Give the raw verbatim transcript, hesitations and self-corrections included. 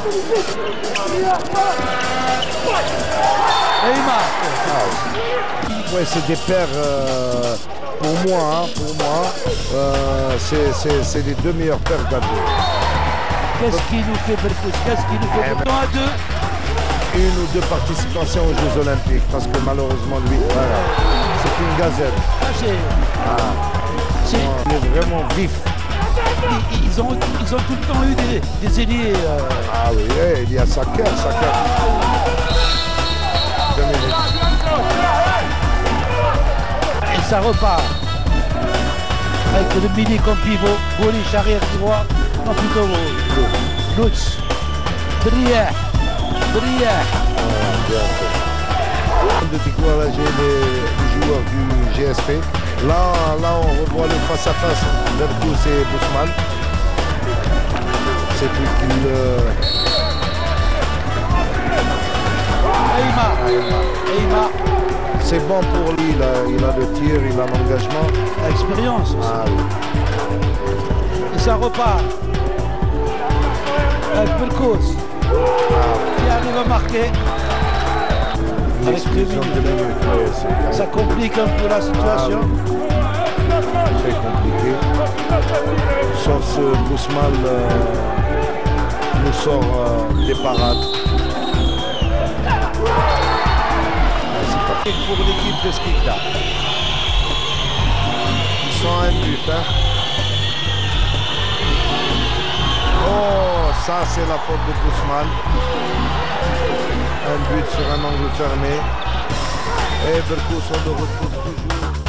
Et il marque. Ouais, c'est des paires, euh, pour moi, hein, pour moi, euh, c'est les deux meilleurs paires d'Abdou. Qu'est-ce qui nous fait Berkouch? Qu'est-ce qui nous fait pourtant à deux? Une ou deux participations aux Jeux Olympiques, parce que malheureusement, lui, voilà, c'est une gazelle. Ah, ah. On est vraiment vif. Ils, ils, ont, ils ont tout le temps eu des, des ailiers. Euh... Ah oui, hey, il y a Saker, Saker. Deux minutes. Et ça repart. Avec le mini comme pivot, Golish arrière droit, non plutôt Lutz. Brière. Brière. De décourager les, les joueurs du G S P. Là, là, on revoit le face-à-face entre Berkouch et Bousman. C'est lui qui le... Et il marque. C'est bon pour lui, il a, il a le tir, il a l'engagement. L'expérience. Ah oui. Et ça repart. Avec Berkouch. Qui arrive à marquer. Avec deux minutes. De minutes, ouais, ça complique un peu la situation. Ah, c'est compliqué. Sauf ce Bousman euh, nous sort euh, des parades. C'est pour l'équipe de Skikda. Ils sont à un but. Hein. Oh, ça c'est la faute de Bousman. Un but sur un angle fermé. Et Berkouch on le retrouve toujours.